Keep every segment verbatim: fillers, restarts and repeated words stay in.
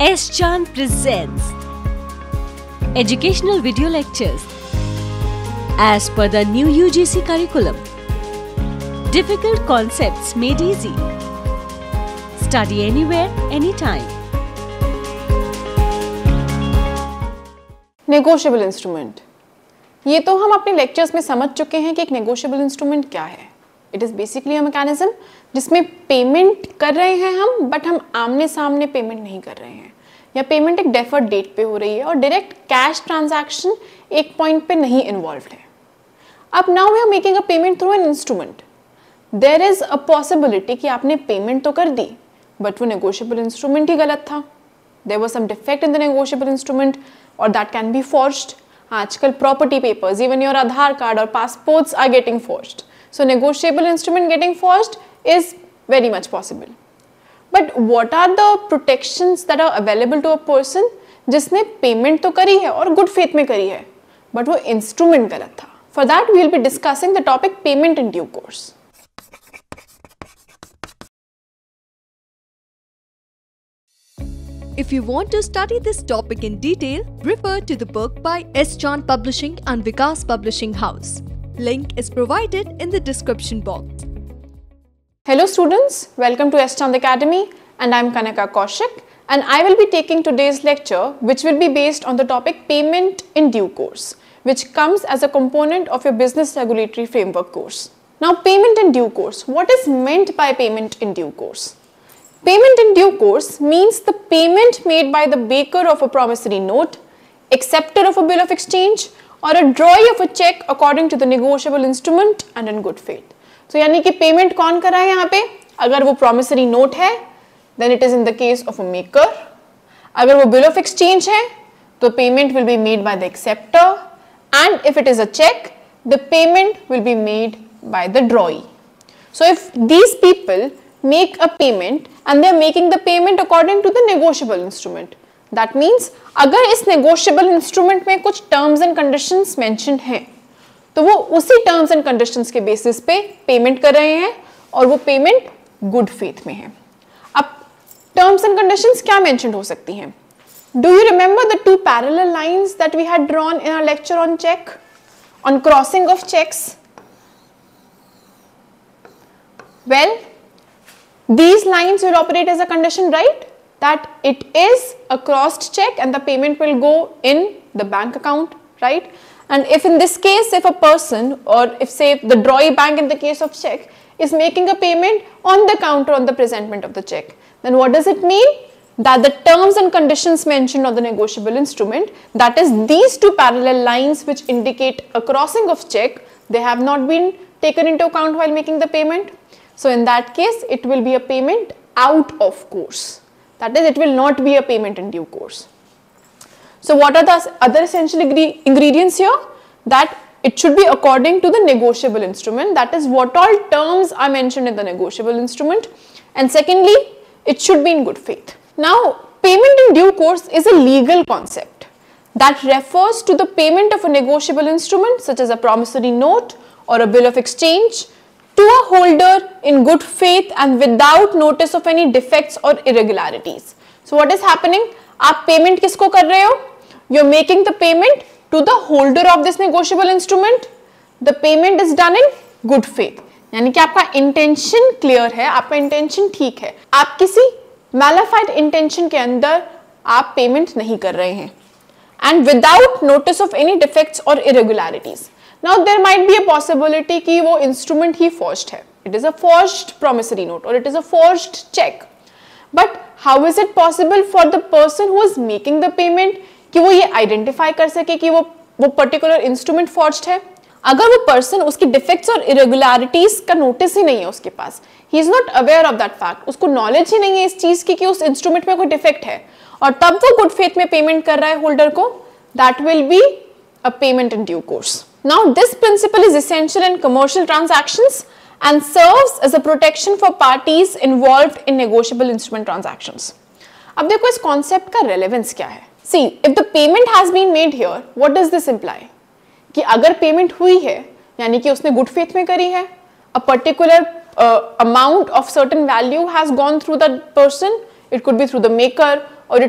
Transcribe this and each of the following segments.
S. Chand presents educational video lectures as per the new U G C curriculum. Difficult concepts made easy. Study anywhere, anytime. Negotiable instrument, ये तो हम अपने lectures में समझ चुके हैं कि एक नेगोशिएबल इंस्ट्रूमेंट क्या है. It is basically a mechanism जिसमें पेमेंट कर रहे हैं हम, बट हम आमने सामने पेमेंट नहीं कर रहे हैं, या पेमेंट एक डेफर्ड डेट पे हो रही है और डायरेक्ट कैश ट्रांजैक्शन एक पॉइंट पे नहीं इन्वॉल्व्ड है. अब now we are making a payment through an instrument. There is a possibility कि आपने पेमेंट तो कर दी, बट वो नेगोशिएबल इंस्ट्रूमेंट ही गलत था. There was some defect in the negotiable instrument और दैट कैन बी फॉर्ज्ड. आजकल property papers, even your Aadhaar card और passports are getting forged. So negotiable instrument getting forged is very much possible. But what are the protections that are available to a person जिसने payment तो करी है और good faith में करी है, but वो instrument गलत था. For that we will be discussing the topic payment in due course. If you want to study this topic in detail, refer to the book by S. Chand Publishing and Vikas Publishing House. Link is provided in the description box. Hello students, welcome to S. Chand Academy and I am Kanaka Kaushik and I will be taking today's lecture which will be based on the topic payment in due course, which comes as a component of your business regulatory framework course. Now payment in due course, what is meant by payment in due course? Payment in due course means the payment made by the baker of a promissory note, acceptor of a bill of exchange और a drawee of a check according to the negotiable instrument and in good faith. So यानी कि payment कौन कर रहा है यहाँ पे? अगर वो promissory note है, then it is in the case of a maker. अगर वो bill of exchange है, तो payment will be made by the acceptor, and if it is a check, the payment will be made by the drawee. So if these people make a payment and they are making the payment according to the negotiable instrument, that means अगर इस negotiable instrument में कुछ terms and conditions mentioned हैं, तो वो उसी terms and conditions के basis पे payment कर रहे हैं और वो payment good faith में है. अब terms and conditions क्या mentioned हो सकती हैं? Do you remember the two parallel lines that we had drawn in our lecture on check, on crossing of checks? Well, these lines will operate as a condition, right? That it is a crossed check and the payment will go in the bank account, right? And if in this case, if a person or if say the drawee bank in the case of check is making a payment on the counter on the presentment of the check, then what does it mean? That the terms and conditions mentioned on the negotiable instrument, that is these two parallel lines which indicate a crossing of check, they have not been taken into account while making the payment. So in that case, it will be a payment out of course. That is, it will not be a payment in due course. So what are the other essential ingredients here? That it should be according to the negotiable instrument. That is, what all terms are mentioned in the negotiable instrument. And secondly, it should be in good faith. Now, payment in due course is a legal concept that refers to the payment of a negotiable instrument such as a promissory note or a bill of exchange to a holder in good faith and without notice of any defects or irregularities. So what is happening? आप payment किसको कर रहे हो? You are making the payment to the holder of this negotiable instrument. The payment is done in good faith. यानी कि आपका intention clear है, आपका intention ठीक है. आप किसी malified intention के अंदर आप payment नहीं कर रहे हैं. And without notice of any defects or irregularities. Now there might be a possibility कि वो instrument ही forged है. It is a forged promissory note or it is a forged check. But how is it possible for the person who is making the payment कि वो ये identify कर सके कि वो वो particular instrument forged है? अगर वो person उसकी defects और irregularities का notice ही नहीं है उसके पास, he is not aware of that fact, उसको knowledge ही नहीं है इस चीज की कि उस instrument में कोई defect है और तब वो good faith में payment कर रहा है holder को, that will be a payment in due course. Now this principle is essential in commercial transactions and serves as a protection for parties involved in negotiable instrument transactions. अब देखो इस concept का relevance क्या है? See, if the payment has been made here, what does this imply? कि अगर payment हुई है, यानी कि उसने good faith में करी है, a particular uh, amount of certain value has gone through that person, it could be through the maker or it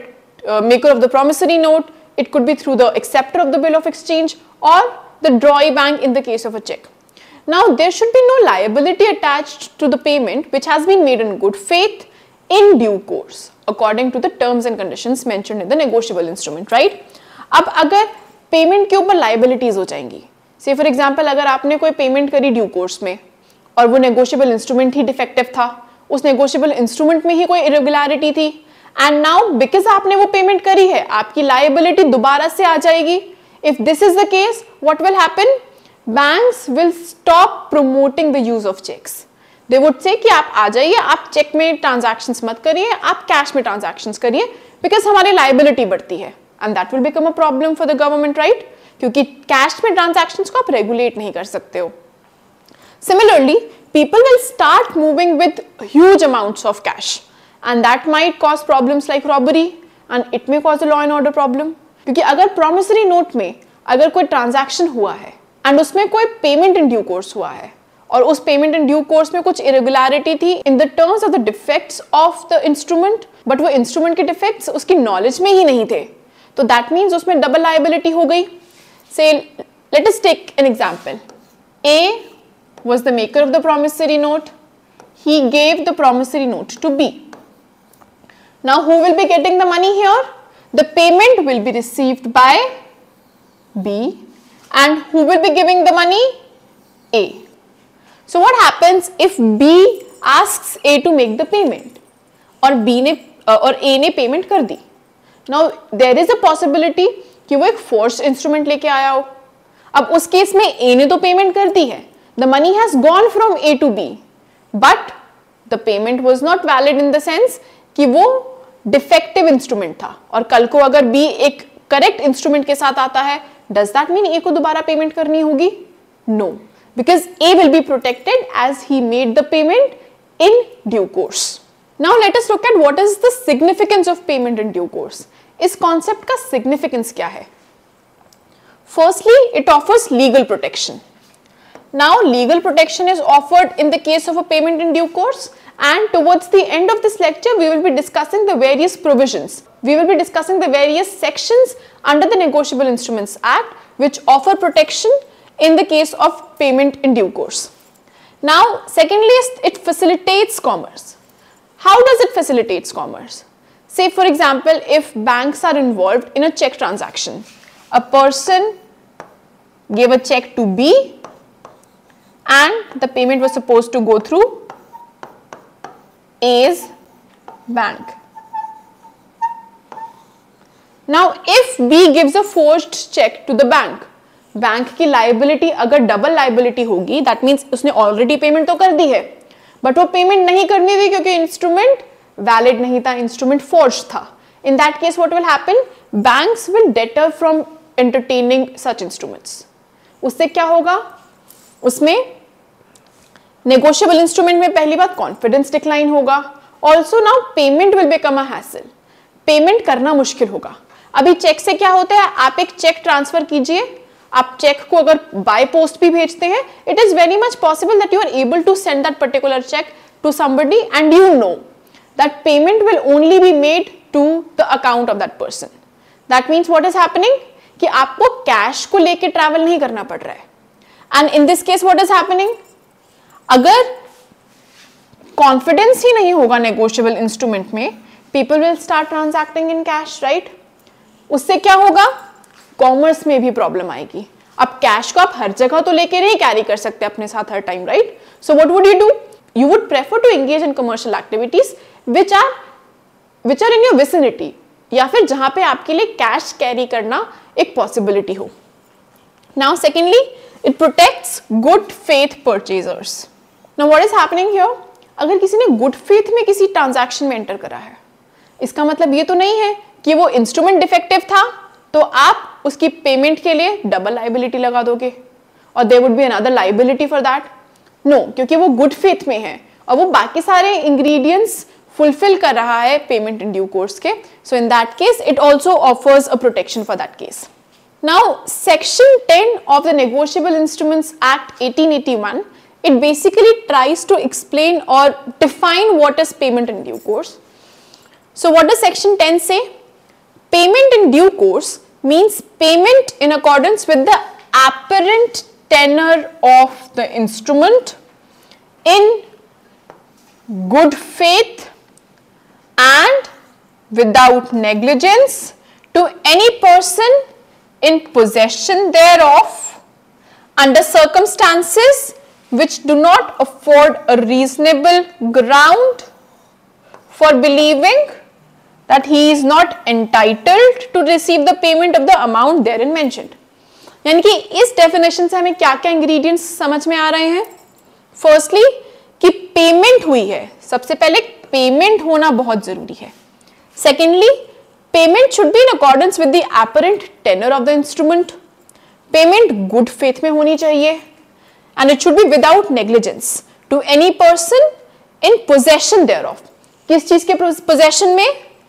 uh, maker of the promissory note, it could be through the acceptor of the bill of exchange, or the drawee bank in the case of a check. Now there should be no liability attached to the payment which has been made in good faith in due course according to the terms and conditions mentioned in the negotiable instrument, right? अब अगर payment के ऊपर liabilities हो जाएंगी, से for example अगर आपने कोई पेमेंट करी ड्यू कोर्स में और वो नेगोशिएबल इंस्ट्रूमेंट ही डिफेक्टिव था, उस नेगोशिएबल इंस्ट्रूमेंट में ही कोई इरेगुलरिटी थी, एंड नाउ बिकॉज आपने वो पेमेंट करी है आपकी लाइबिलिटी दोबारा से आ जाएगी. If this is the case, what will happen? Banks will stop promoting the use of cheques. They would say कि आप आ जाइए, आप चेक में ट्रांजैक्शंस मत करिए, आप कैश में ट्रांजैक्शंस करिए, बिकॉज हमारी लाइबिलिटी बढ़ती है, and that will become a problem for the government, right? क्योंकि कैश में ट्रांजैक्शंस को आप रेगुलेट नहीं कर सकते हो. Similarly, people will start moving with huge amounts of cash, and that might cause problems like robbery, and it may cause a law and order problem. क्योंकि अगर promissory note में अगर कोई transaction हुआ है and उसमें कोई payment in due course हुआ है और उस payment in due course में कुछ irregularity थी in the terms of the defects of the instrument, but वो instrument के defects उसकी knowledge में ही नहीं थे, तो that means उसमें double liability हो गई. Say, let us take an example. A was the maker of the promissory note. He gave the promissory note to B. Now who will be getting the money here? The payment will be received by B, and who will be giving the money? A. So what happens if B asks A to make the payment और B ने uh, और A ने payment कर दी? Now there is a possibility कि वो एक forced instrument लेके आया हो. अब उस केस में A ने तो payment कर दी है, the money has gone from A to B, but the payment was not valid in the sense कि वो defective instrument था, और कल को अगर B एक correct instrument के साथ आता है, does that mean A को दोबारा payment करनी होगी? No, because A will be protected as he made the payment in due course. Now let us look at what is the significance of payment in due course. इस concept का significance क्या है? Firstly, it offers legal protection. Now, legal protection is offered in the case of a payment in due course, and towards the end of this lecture, we will be discussing the various provisions. We will be discussing the various sections under the Negotiable Instruments Act which offer protection in the case of payment in due course. Now, secondly, it facilitates commerce. How does it facilitate commerce? Say, for example, if banks are involved in a check transaction, a person gave a check to B, and the payment was supposed to go through A's bank. Now, if B gives a forged check to the bank, bank की liability अगर double liability होगी, that means उसने already payment तो कर दी है, but वो payment नहीं करनी थी क्योंकि instrument valid नहीं था, instrument forged था. In that case, what will happen? Banks will deter from entertaining such instruments. उससे क्या होगा? उसमें negotiable instrument में पहली बात confidence decline होगा. Also now payment will become a hassle. Payment करना मुश्किल होगा. अभी चेक से क्या होता है? आप एक चेक ट्रांसफर कीजिए, आप चेक को अगर बाय पोस्ट भी भेजते हैं, it is very much possible that you are able to send that particular check to somebody and you know that payment will only be made to the account of that person. That means what is happening? कि आपको cash को लेके travel नहीं करना पड़ रहा है. And in this case what is happening? अगर कॉन्फिडेंस ही नहीं होगा नेगोशिएबल इंस्ट्रूमेंट में, people will start transacting in cash, right? उससे क्या होगा? कॉमर्स में भी प्रॉब्लम आएगी. अब कैश को आप हर जगह तो लेके नहीं कैरी कर सकते अपने साथ हर time, right? So what would you do? You would prefer to engage in commercial activities which are which are in your vicinity, या फिर जहां पे आपके लिए कैश कैरी करना एक पॉसिबिलिटी हो. Now secondly, it protects good faith purchasers. Now what is happening here? अगर किसी ने गुड फेथ में किसी ट्रांजैक्शन में एंटर करा है, इसका मतलब ये तो नहीं है कि वो इंस्ट्रूमेंट डिफेक्टिव था तो आप उसकी पेमेंट के लिए डबल लाइबिलिटी लगा दोगे और there would be another liability for that. No, क्योंकि वो गुड फेथ में है और वो बाकी सारे इंग्रेडिएंट्स फुलफिल कर रहा है पेमेंट इन ड्यू कोर्स के. So in that case it also offers a protection for that case. Now, Section ten of the Negotiable Instruments Act eighteen eighty-one, it basically tries to explain or define what is payment in due course. So, what does Section ten say? payment in due course means payment in accordance with the apparent tenor of the instrument in good faith and without negligence to any person in possession thereof under circumstances which do not afford a reasonable ground for believing that he is not entitled to receive the payment of the amount therein mentioned. यानी कि इस definition से हमें क्या क्या ingredients समझ में आ रहे हैं? फर्स्टली कि पेमेंट हुई है, सबसे पहले पेमेंट होना बहुत जरूरी है. Secondly payment should be in accordance with the apparent tenor of the instrument. Payment good faith में होनी चाहिए and it should be without negligence to any person in possession thereof. किस चीज के पोजेशन में?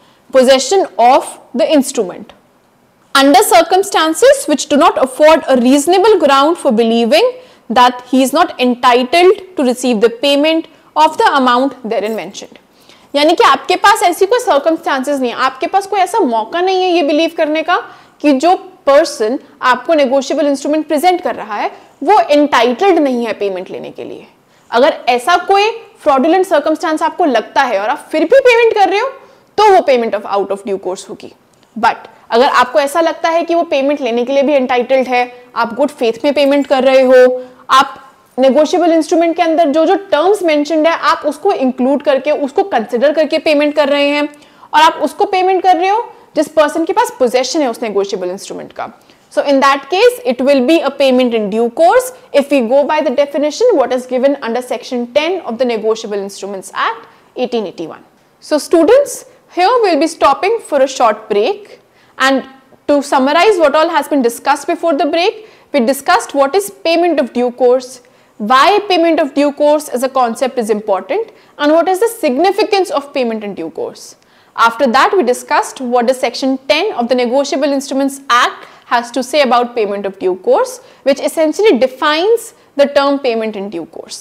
Possession of the instrument under circumstances which do not afford a reasonable ground for believing that he is not entitled to receive the payment of the amount therein mentioned. यानी कि आपके पास ऐसी कोई circumstances नहीं है, आपके पास कोई ऐसा मौका नहीं है ये believe करने का कि जो person आपको negotiable instrument present कर रहा है वो entitled नहीं है payment लेने के लिए. अगर ऐसा कोई fraudulent circumstance आपको लगता है और आप फिर भी payment कर रहे हो तो वो payment of out of due course होगी. बट अगर आपको ऐसा लगता है कि वो पेमेंट लेने के लिए भी एंटाइटल्ड है, आप गुड फेथ में पेमेंट कर रहे हो, आप नेगोशिएबल इंस्ट्रूमेंट के अंदर जो जो टर्म्स मेंशन्ड है आप उसको इंक्लूड करके उसको कंसिडर करके पेमेंट कर रहे हैं और आप उसको पेमेंट कर रहे हो जिस पर्सन के पास पोजेशन है उस नेगोशिएबल इंस्ट्रूमेंट का. So in that case it will be a payment in due course if we go by the definition what is given under section ten of the negotiable instruments act eighteen eighty-one. So students, here we'll be stopping for a short break, and to summarize what all has been discussed before the break, we discussed what is payment of due course, why payment of due course as a concept is important, and what is the significance of payment in due course. After that, we discussed what the section ten of the Negotiable Instruments Act has to say about payment of due course, which essentially defines the term payment in due course.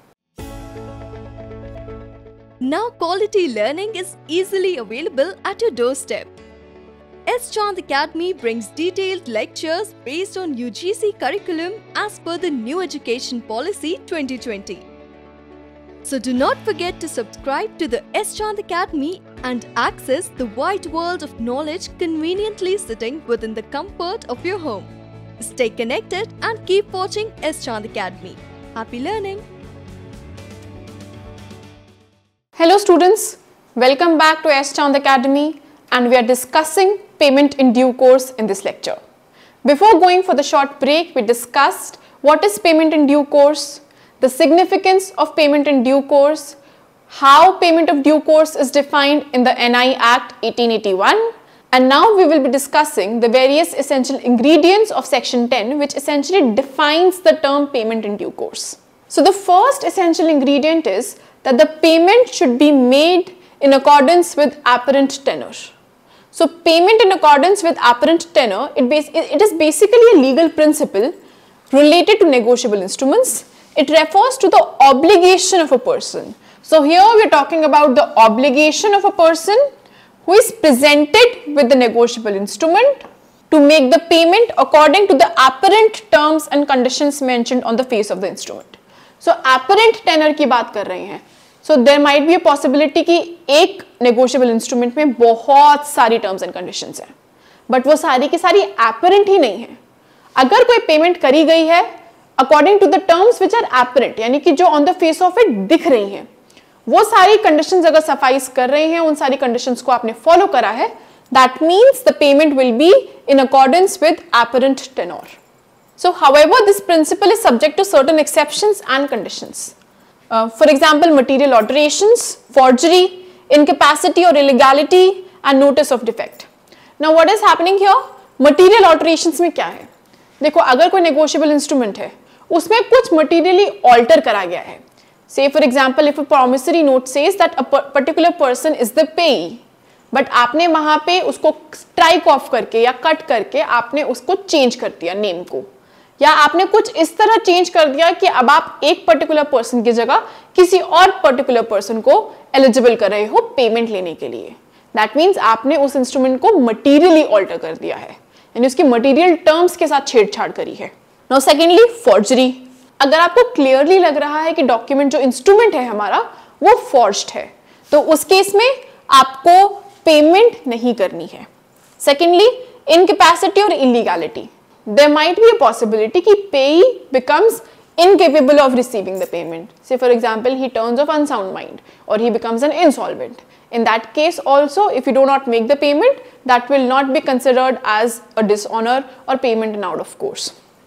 Now quality learning is easily available at your doorstep. S. Chand Academy brings detailed lectures based on U G C curriculum as per the New Education Policy twenty twenty. So do not forget to subscribe to the S. Chand Academy and access the wide world of knowledge conveniently sitting within the comfort of your home. Stay connected and keep watching S. Chand Academy. Happy learning! Hello students, welcome back to S. Chand Academy, and we are discussing payment in due course in this lecture. Before going for the short break, we discussed what is payment in due course, the significance of payment in due course, how payment of due course is defined in the N I Act eighteen eighty-one, and now we will be discussing the various essential ingredients of section ten which essentially defines the term payment in due course. So the first essential ingredient is that the payment should be made in accordance with apparent tenor. So payment in accordance with apparent tenor, it, bas it is basically a legal principle related to negotiable instruments. It refers to the obligation of a person. So here we are talking about the obligation of a person who is presented with the negotiable instrument to make the payment according to the apparent terms and conditions mentioned on the face of the instrument. So apparent tenor की बात कर रहे हैं. So there might be a possibility कि एक negotiable instrument में बहुत सारी terms and conditions हैं, but वो सारी की सारी apparent ही नहीं है. अगर कोई payment करी गई है according to the terms which are apparent, यानी कि जो on the face of it दिख रही हैं, वो सारी conditions अगर suffice कर रही हैं, उन सारी conditions को आपने follow करा है, that means the payment will be in accordance with apparent tenor. So however, this principle is subject to certain exceptions and conditions. Uh, for example, material alterations, forgery, incapacity or illegality and notice of defect. Now what is happening here? Material alterations में क्या है? देखो, अगर कोई negotiable instrument है, उसमें कुछ materially alter करा गया है. Say for example, if a promissory note says that a particular person is the payee, but आपने वहाँ पे उसको strike off करके या cut करके आपने उसको change कर दिया name को, या आपने कुछ इस तरह चेंज कर दिया कि अब आप एक पर्टिकुलर पर्सन की जगह किसी और पर्टिकुलर पर्सन को एलिजिबल कर रहे हो पेमेंट लेने के लिए. दैट मीन्स आपने उस इंस्ट्रूमेंट को मटीरियली ऑल्टर कर दिया है, यानी उसकी मटीरियल टर्म्स के साथ छेड़छाड़ करी है। Now secondly forgery. अगर आपको क्लियरली लग रहा है कि डॉक्यूमेंट जो इंस्ट्रूमेंट है हमारा वो फॉर्ज्ड है, तो उस केस में आपको पेमेंट नहीं करनी है। सेकेंडली इनकैपेसिटी और illegality. There might be a possibility कि payee becomes incapable of receiving the payment. Say for example, he turns of unsound mind or he becomes an insolvent. In that case also, if you do not make the payment, that will not be considered as a dishonor or payment in out of course.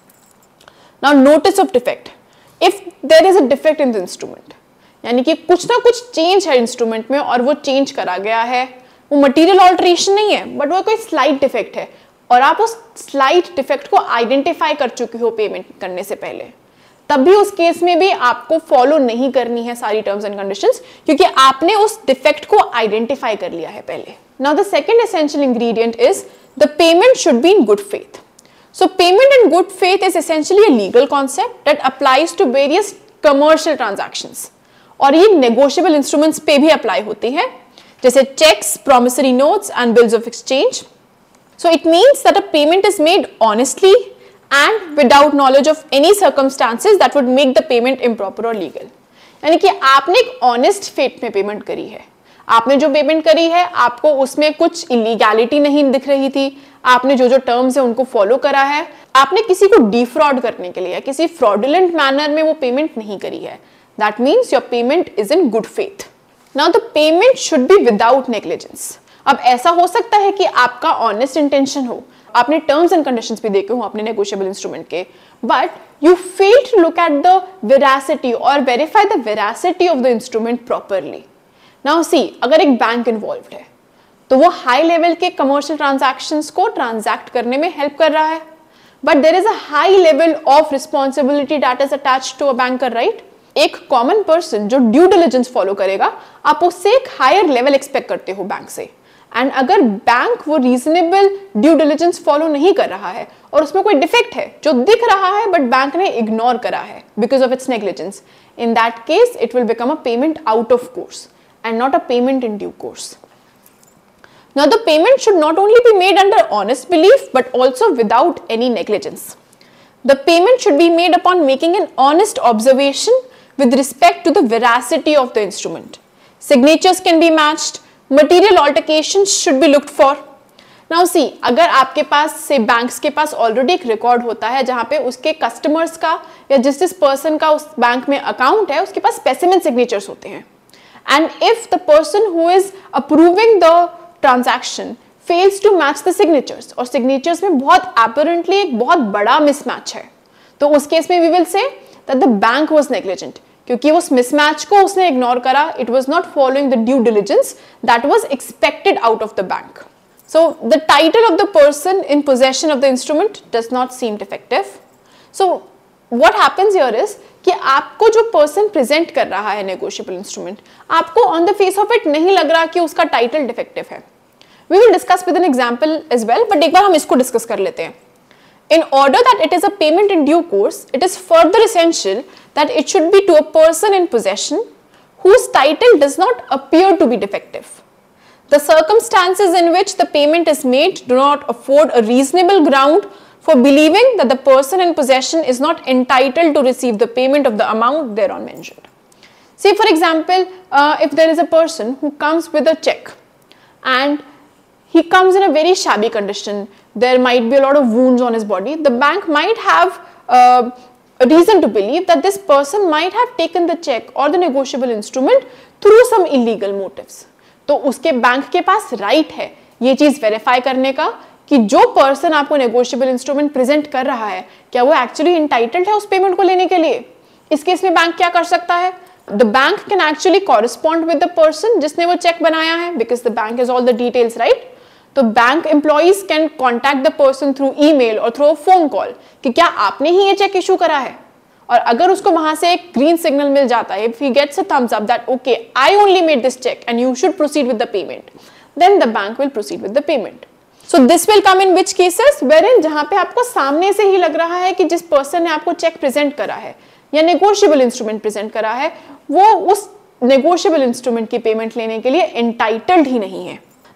Now notice of defect. If there is a defect in the instrument, यानी कि कुछ ना कुछ change है instrument में और वो change करा गया है, वो मटीरियल ऑल्टरेशन नहीं है बट वो कोई स्लाइट डिफेक्ट है और आप उस स्लाइट डिफेक्ट को आइडेंटिफाई कर चुके हो पेमेंट करने से पहले, तब भी उस केस में भी आपको फॉलो नहीं करनी है सारी टर्म्स एंड कंडीशंस, क्योंकि आपने उस डिफेक्ट को आइडेंटिफाई कर लिया है पहले। Now the second essential ingredient is the payment should be in good faith. So payment in good faith is essentially a legal concept that applies to various commercial transactions, और ये negotiable instruments पे भी apply होती है, जैसे cheques, promissory notes and bills of exchange. So it means that a payment is made honestly and without knowledge of any circumstances that would make the payment improper or legal. यानी कि आपने एक honest faith में payment करी है, आपने जो payment करी है आपको उसमें कुछ illegality नहीं दिख रही थी, आपने जो जो टर्म्स है उनको फॉलो करा है, आपने किसी को डिफ्रॉड करने के लिए या किसी फ्रॉडुलेंट मैनर में वो पेमेंट नहीं करी है, that means your payment is in good faith. Now the payment should be without negligence. अब ऐसा हो सकता है कि आपका ऑनेस्ट इंटेंशन हो, आपने टर्म्स एंड कंडीशंस भी देखे हो अपने नेगोशिएबल इंस्ट्रूमेंट के, but you fail to look at the veracity और verify the veracity of the instrument properly. Now see, अगर एक बैंक इन्वॉल्व्ड है तो वो हाई लेवल के कमर्शियल ट्रांजैक्शंस को ट्रांजैक्ट करने में हेल्प कर रहा है, but there is a high level of responsibility that is attached to a banker, right? एक कॉमन पर्सन जो ड्यू डिलिजेंस फॉलो करेगा, आप उससे एक हायर लेवल एक्सपेक्ट करते हो बैंक से, एंड अगर बैंक वो रीजनेबल ड्यू डिलिजेंस फॉलो नहीं कर रहा है और उसमें कोई डिफेक्ट है जो दिख रहा है बट बैंक ने इग्नोर करा है because of its negligence, in that case it will become a payment out of course and not a payment in due course. Now the payment should not only be made under honest belief but also without any negligence. The payment should be made upon making an honest observation with respect to the veracity of the instrument. Signatures can be matched. Material altercations should be looked for. Now see, अगर आपके पास से banks के पास already एक record होता है जहाँ पे उसके कस्टमर्स का या जिस जिस पर्सन का उस बैंक में अकाउंट है उसके पास स्पेसिमेन सिग्नेचर्स होते हैं, and if the person who is approving the transaction fails to match the signatures और signatures में बहुत apparently एक बहुत बड़ा mismatch है, तो उस केस में we will say that the bank was negligent, क्योंकि उस mismatch को उसने इग्नोर करा, it was not following the due diligence that was expected out of the bank. So the title of the person in possession of the instrument does not seem defective. So what happens here is कि आपको जो person present कर रहा है negotiable instrument, आपको on the face of it नहीं लग रहा कि उसका टाइटल डिफेक्टिव है। We will discuss with an example as well, but एक बार हम इसको डिस्कस कर लेते हैं। In order that it is a payment in due course, it is further essential that it should be to a person in possession whose title does not appear to be defective. The circumstances in which the payment is made do not afford a reasonable ground for believing that the person in possession is not entitled to receive the payment of the amount thereon mentioned. Say for example, uh, if there is a person who comes with a check and he comes in a very shabby condition, there might be a lot of wounds on his body, the bank might have uh, a reason to believe that this person might have taken the check or the negotiable instrument through some illegal motives. तो उसके bank के पास right है ये चीज verify करने का कि जो पर्सन आपको नेगोशिएबल इंस्ट्रूमेंट प्रेजेंट कर रहा है क्या वो एक्चुअली इंटाइटल्ड है उस पेमेंट को लेने के लिए। इस केस में बैंक क्या कर सकता है? The bank can actually correspond with the person जिसने वो चेक बनाया है, because the bank has all the details, right? तो bank employees can contact the person through email और थ्रू अ फोन कॉल कि क्या आपने ही ये चेक इशू करा है, और अगर उसको वहां से एक ग्रीन सिग्नल मिल जाता है, if he gets a thumbs up that okay I only made this check and you should proceed with the payment, then the bank will proceed with the payment. So this will come in which cases, wherein जहां पे आपको सामने से ही लग रहा है कि जिस पर्सन ने आपको चेक प्रेजेंट करा है या नेगोशिएबल इंस्ट्रूमेंट प्रेजेंट करा है वो उस नेगोशिएबल इंस्ट्रूमेंट की पेमेंट लेने के लिए एंटाइटल्ड ही नहीं है।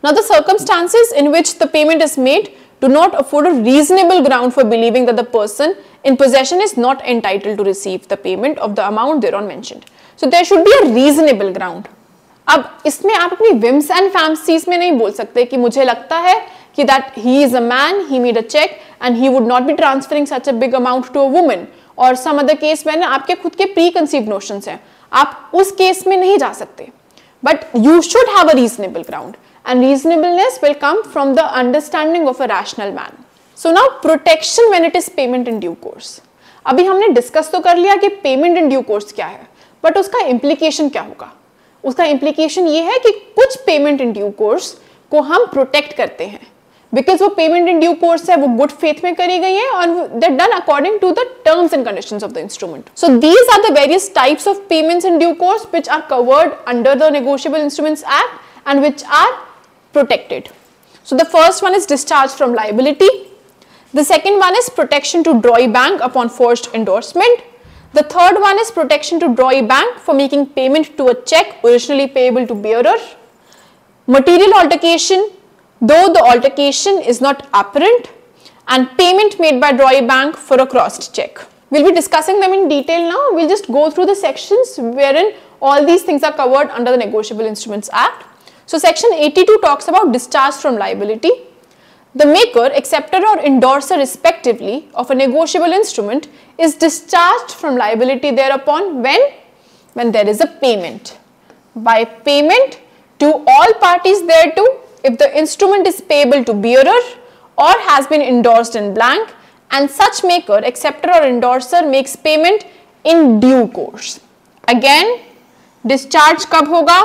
Now the circumstances in which the payment is made do not afford a reasonable ground for believing that the person in possession is not entitled to receive the payment of the amount thereon mentioned. So there should be a reasonable ground. अब इसमें आप अपनी whims and fancies में नहीं बोल सकते कि मुझे लगता है कि that he is a man, he made a check and he would not be transferring such a big amount to a woman or some other case में ना आपके खुद के preconceived notions हैं, आप उस केस में नहीं जा सकते. But you should have a reasonable ground. And reasonableness will come from the understanding of a rational man. So now protection when it is payment in due course. अभी हमने discuss तो कर लिया कि payment in due course क्या है, but उसका implication क्या होगा? उसका implication ये है कि कुछ payment in due course को हम protect करते हैं, because वो payment in due course है, वो good faith में करी गई है और they're done according to the terms and conditions of the instrument. So these are the various types of payments in due course which are covered under the Negotiable Instruments Act and which are protected. So the first one is discharge from liability. The second one is protection to drawee bank upon forged endorsement. The third one is protection to drawee bank for making payment to a check originally payable to bearer. Material altercation, though the altercation is not apparent, and payment made by drawee bank for a crossed check. We'll be discussing them in detail now. We'll just go through the sections wherein all these things are covered under the Negotiable Instruments Act. So section eighty-two talks about discharge from liability. The maker, acceptor or endorser respectively of a negotiable instrument is discharged from liability thereupon when? When there is a payment. By payment to all parties thereto if the instrument is payable to bearer or has been endorsed in blank and such maker, acceptor or endorser makes payment in due course. Again, discharge कब होगा?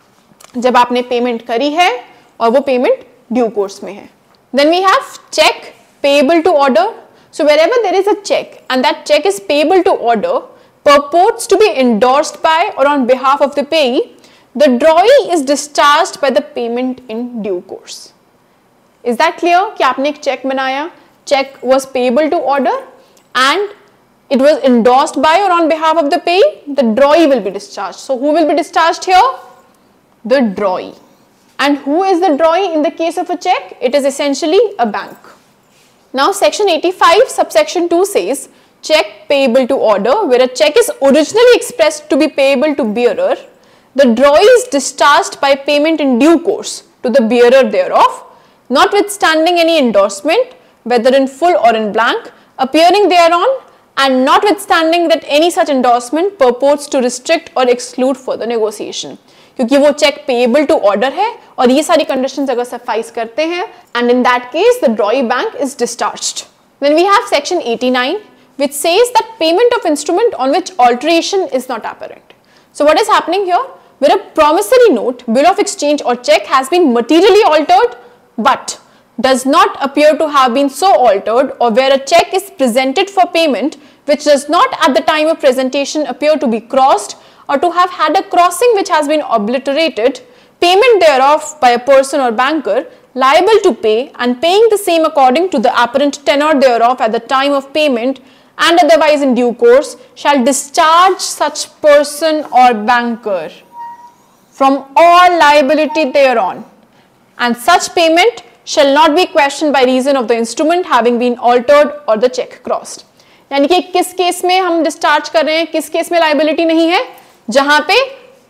जब आपने payment करी है और वो payment due course में है. Then we have check payable to order. So wherever there is a check and that check is payable to order, purports to be endorsed by or on behalf of the payee, the drawee is discharged by the payment in due course. Is that clear? कि आपने एक check बनाया, check was payable to order and it was endorsed by or on behalf of the payee, the drawee will be discharged. So who will be discharged here? The drawee. And who is the drawee in the case of a check? It is essentially a bank. Now section eighty-five subsection two says check payable to order, where a check is originally expressed to be payable to bearer, the drawee is discharged by payment in due course to the bearer thereof, notwithstanding any endorsement, whether in full or in blank, appearing thereon, and notwithstanding that any such endorsement purports to restrict or exclude further negotiation. क्योंकि वो check payable to order है और ये सारी conditions अगर suffice करते हैं, and in that case the drawee bank is discharged. Then we have section eighty-nine which says that payment of instrument on which alteration is not apparent. So what is happening here? Where a promissory note, bill of exchange or check has been materially altered but does not appear to have been so altered, or where a check is presented for payment which does not at the time of presentation appear to be crossed or to have had a crossing which has been obliterated, payment thereof by a person or banker liable to pay and paying the same according to the apparent tenor thereof at the time of payment and otherwise in due course shall discharge such person or banker from all liability thereon, and such payment shall not be questioned by reason of the instrument having been altered or the check crossed. यानी कि किस case में हम discharge कर रहे हैं, किस case में लाइबिलिटी नहीं है? जहां पे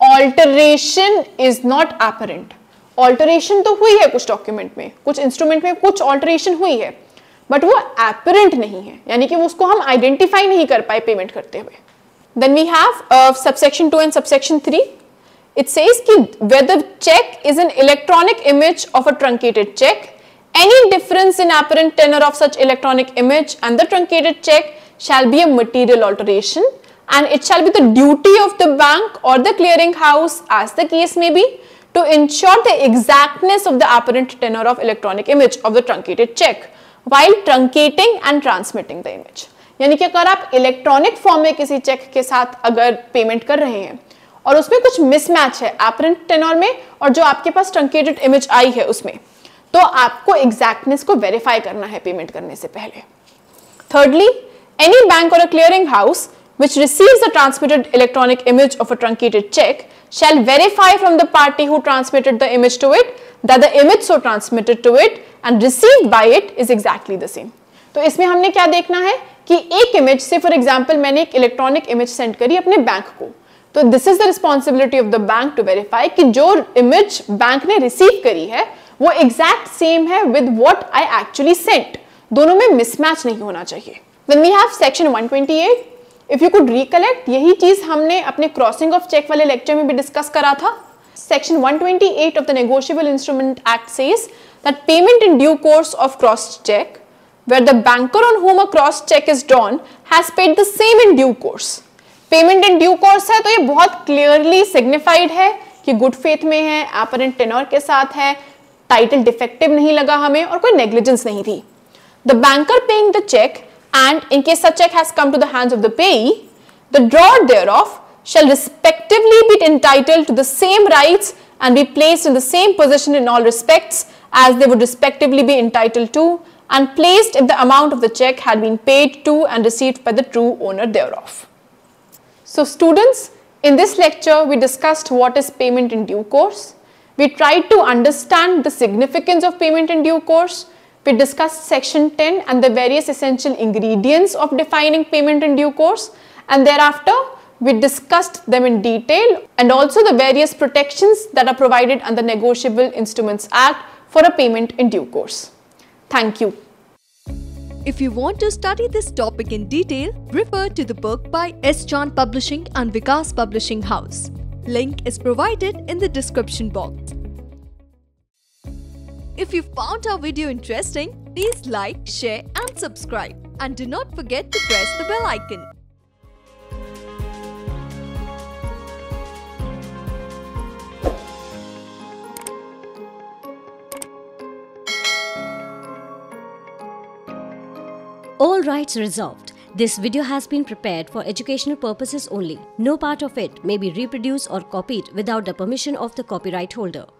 alteration is not apparent. Alteration तो हुई है कुछ डॉक्यूमेंट में, कुछ इंस्ट्रूमेंट में कुछ ऑल्टरेशन हुई है, बट वो एपरेंट नहीं है, यानी कि उसको हम आइडेंटिफाई नहीं कर पाए पेमेंट करते हुए. Then we have subsection two and subsection three. It says कि where the check is an electronic image of a truncated check, any difference in apparent tenor of such electronic image and the truncated check shall be a material alteration, and it shall be the duty of the bank or the clearing house, as the case may be, to ensure the exactness of the apparent tenor of electronic image of the truncated check while truncating and transmitting the image. यानी कि अगर आप electronic form में किसी check के साथ अगर payment कर रहे हैं और उसमें कुछ मिसमैच है एपरेंट टेनर में और जो आपके पास ट्रंकेटेड इमेज आई है उसमें, तो आपको एग्जैक्टनेस को वेरीफाई करना है पेमेंट करने से पहले. Thirdly, any bank or a clearing house which receives the transmitted electronic image of a truncated check shall verify from the party who transmitted the image to it that the image so transmitted to it and received by it is exactly the same. तो इसमें हमने क्या देखना है कि एक image से for example मैंने एक इलेक्ट्रॉनिक इमेज सेंड करी अपने बैंक को, तो this is the responsibility of the bank to verify कि जो इमेज बैंक ने रिसीव करी है वो एग्जैक्ट सेम है with what I actually sent, दोनों में मिसमैच नहीं होना चाहिए. Then we have section one twenty-eight. If you could recollect, यही चीज हमने अपने क्रॉसिंग ऑफ चेक वाले लेक्चर में भी डिस्कस करा था. Section one twenty-eight of the Negotiable Instrument Act says that payment in due course of crossed check, where the banker on whom a crossed check is drawn has paid the same in due course. Payment in due course है तो ये बहुत clearly signified है कि good faith में है, apparent tenor के साथ है, title defective नहीं लगा हमें और कोई negligence नहीं थी. The banker paying the check, and in case such check has come to the hands of the payee, the drawer thereof shall respectively be entitled to the same rights and be placed in the same position in all respects as they would respectively be entitled to, and placed if the amount of the check had been paid to and received by the true owner thereof. So students, in this lecture we discussed what is payment in due course. We tried to understand the significance of payment in due course. We discussed section ten and the various essential ingredients of defining payment in due course, and thereafter we discussed them in detail and also the various protections that are provided under Negotiable Instruments Act for a payment in due course. Thank you. If you want to study this topic in detail, refer to the book by S. Chand Publishing and Vikas Publishing House. Link is provided in the description box. If you found our video interesting, please like, share and subscribe. And do not forget to press the bell icon. All rights reserved. This video has been prepared for educational purposes only. No part of it may be reproduced or copied without the permission of the copyright holder.